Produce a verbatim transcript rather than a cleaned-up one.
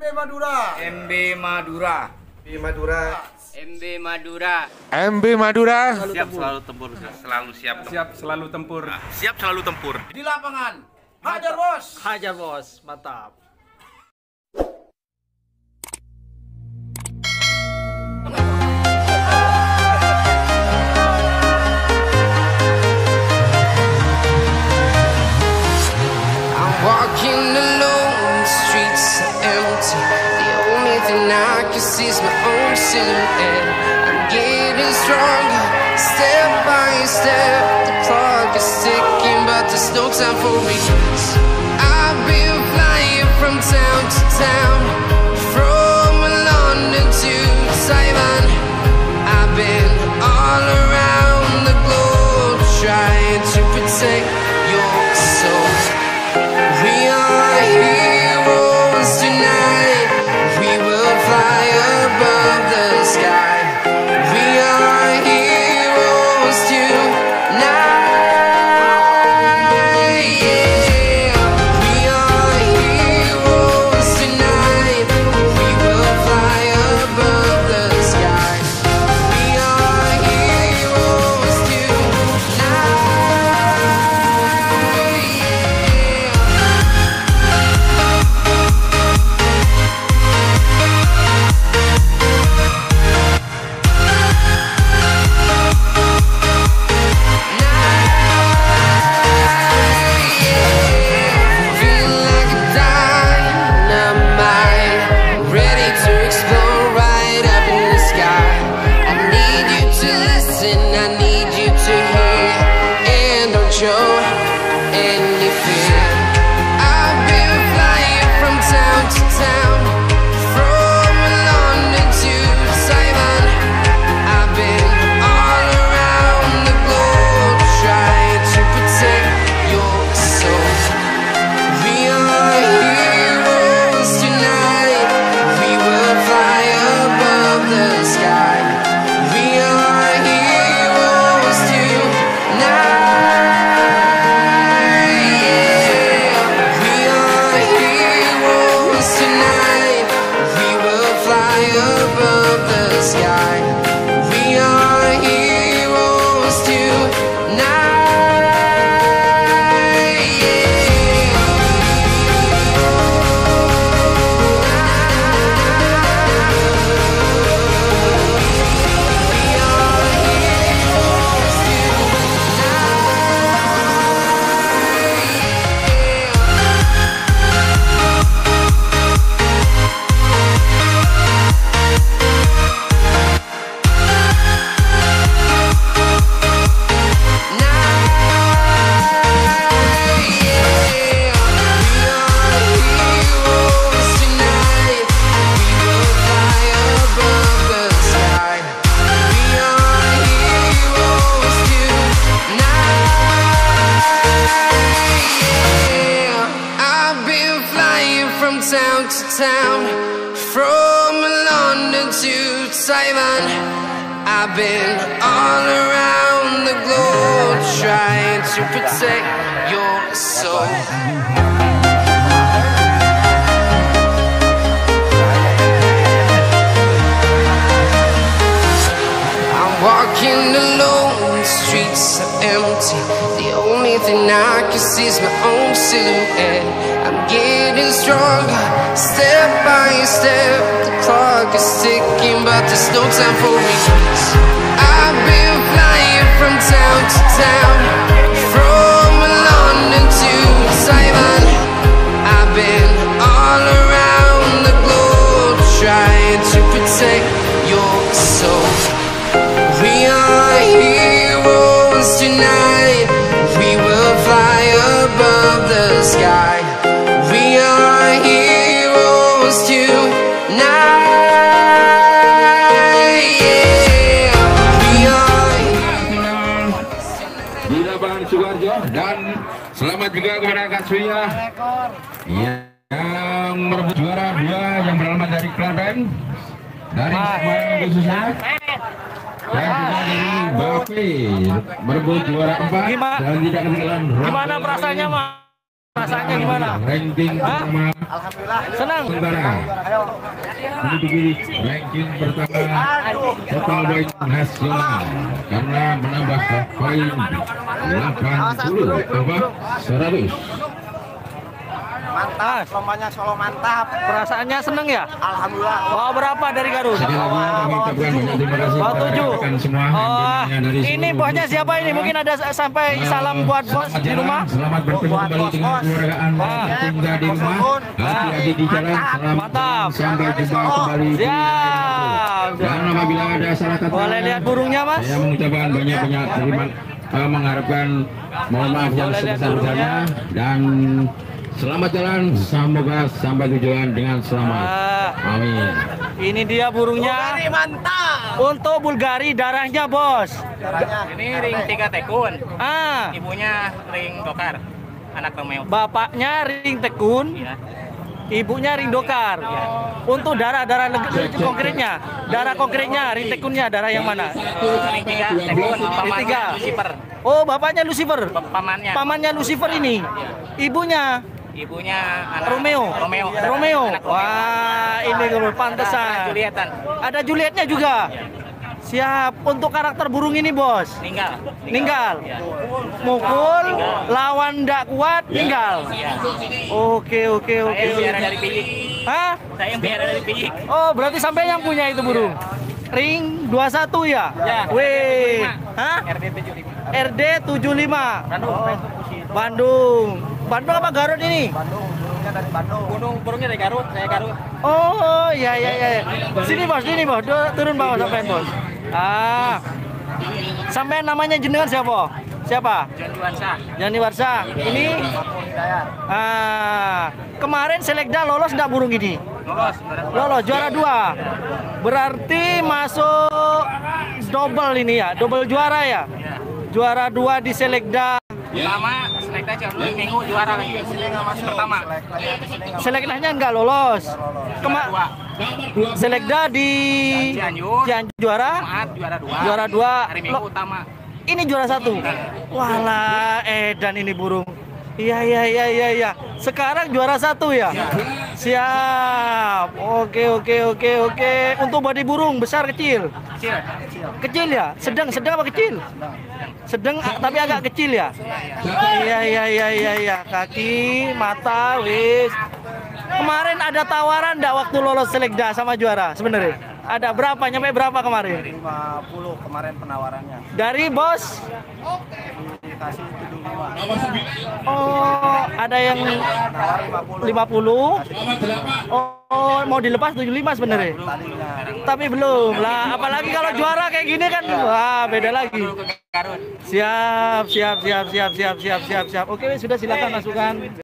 Madura. M B Madura. M B Madura. M B Madura. M B Madura. Siap selalu tempur, selalu siap. Siap selalu tempur. Siap selalu tempur. Di lapangan. Hajar bos. Hajar bos, mantap. Walking alone, the streets are empty. The only thing I can see is my own silhouette. I'm getting stronger, step by step. The clock is ticking, but there's no time for me. I've been flying from town to town, from London to Taiwan. I've been all around the globe, trying to protect your soul. We are heroes tonight. We will fly above the sky. We are heroes tonight. Yeah. We are heroes tonight. We will fly above the sky. We are heroes tonight. Show any fear. I've been flying from town to town, from London to Taiwan. I've been all around the globe, trying to protect your soul. We are heroes tonight. We will fly above the sky. We are heroes tonight. Above the sky, we are heroes tonight. Yeah. We are heroes town to town, from London to Taiwan. I've been all around the globe, trying to protect your soul. I'm walking alone, the streets are empty. The only thing I can see is my own silhouette. I'm getting stronger, step by step. The clock is ticking, but there's no time for me. I've been flying from town to town, from London to Taiwan. I've been all around the globe, trying to protect your soul. We are heroes tonight. We will fly above the sky. We are heroes tonight. Yeah. We are Di lapangan Sukoharjo, dan selamat juga kepada Kak Suya yang merebut juara dua yang beralamat dari Klaten, dari Semarang khususnya, dan juga dari Bape merebut juara empat dan tidak ketinggalan. Gimana perasaannya, Mas? Rasanya gimana? Ranking Hah? pertama Senang? Tentara menduduki ranking pertama total poin nasional karena menambah poin delapan puluh apa seratus. Mantap, lombanya Solo mantap. Perasaannya seneng ya? Alhamdulillah. Bawa berapa dari Garut? Sekali lagi kami ucapkan banyak terima kasih Bawa kepada tujuh. rekan semua yang Oh, dimana dari ini seluruh bosnya siapa ini? Mungkin ada sampai salam buat bos Selamat di jalan, rumah. selamat bertemu kembali dengan keluargaan Ah. tinggal di rumah. Hati-hati di jalan. Selamat Mantap. sampai jumpa kembali di Siap. dan apabila ada salah kata, Boleh lihat burungnya, Mas? saya mengucapkan banyak-banyak terima uh, mengharapkan mohon maaf yang Boleh lihat sebesar-besarnya dan selamat jalan, semoga sampai tujuan dengan selamat. Ah, Amin. ini dia burungnya. Mantap. Untuk Bulgari darahnya, bos. Ini ring tiga tekun, Ah, ibunya ring dokar, anak Romeo. bapaknya ring tekun, Ya. ibunya ring dokar. Untuk darah-darah leg- konkretnya, darah konkretnya, ring tekunnya darah yang mana? Ring tiga tekun, pamannya tiga. Lucifer. Oh, bapaknya Lucifer. Pamannya. Pamannya Lucifer ini. Ibunya Ibunya anak Romeo. Romeo. Romeo. Anak Wah, ini dulu Ada pantesan. Julietan. Ada Julietnya juga. Siap. Untuk karakter burung ini, bos. Meninggal. Ninggal. Ya. Mukul, lawan ndak kuat, ninggal. Ya. Oke, oke, Saya oke. yang biara dari Pijik. Hah? Saya yang biara dari Pijik. Oh, berarti sampai yang punya itu burung. Ring dua puluh satu ya? Ya. Wih. Hah? R D tujuh lima. R D tujuh puluh lima. Bandung. Bandung. Bandung apa Garut ini? Bandung, burungnya dari Bandung. Gunung burungnya dari Garut, saya Garut. Oh, ya ya ya. Sini, bos, sini, bos. Du- Turun bawah sampai, bos. Ah. Sampai namanya jenengan siapa? Siapa? John Juansa. Jani Warsa. Ini ah, kemarin Selekda lolos enggak burung ini? Lolos. Juara dua. Lolos juara dua. Berarti masuk double ini ya, double juara ya. Ya. Juara dua di Selekda. Pertama, Selekta Cianjur minggu juara lagi. Pertama. Selektanya enggak lolos. Kema Dua. Selekda di Cianjur. Cianjur juara. Jumat juara dua. Juara dua. Hari Minggu Lo- utama. Ini juara satu. Walah, edan ini burung. Iya, iya, iya, iya, iya. Sekarang juara satu ya? Siap. Oke, oke, oke, oke. Untuk body burung besar kecil? Kecil. Kecil ya? Sedang, sedang apa kecil? Sedang, ah, tapi agak kecil ya? Iya, iya, iya, iya, iya. Kaki, mata, wis. Kemarin ada tawaran enggak waktu lolos Selekda sama juara sebenarnya? Ada berapa? Nyampe berapa kemarin? lima puluh kemarin penawarannya. Dari bos? Dikasih tujuh puluh lima. Oh, ada yang Nawar lima puluh. lima puluh. Oh, mau dilepas tujuh puluh lima sebenarnya. Tadinya. Tapi belum lah. Apalagi kalau juara kayak gini kan, wah beda lagi. Garut. Siap, siap, siap, siap, siap, siap, siap, siap. Oke, sudah silakan masukkan.